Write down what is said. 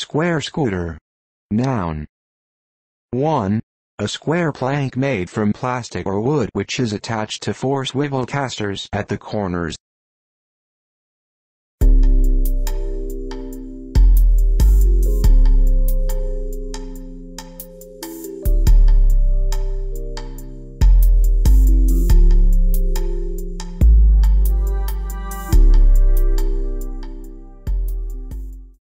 Square scooter. Noun. 1. A square plank made from plastic or wood which is attached to four swivel casters at the corners.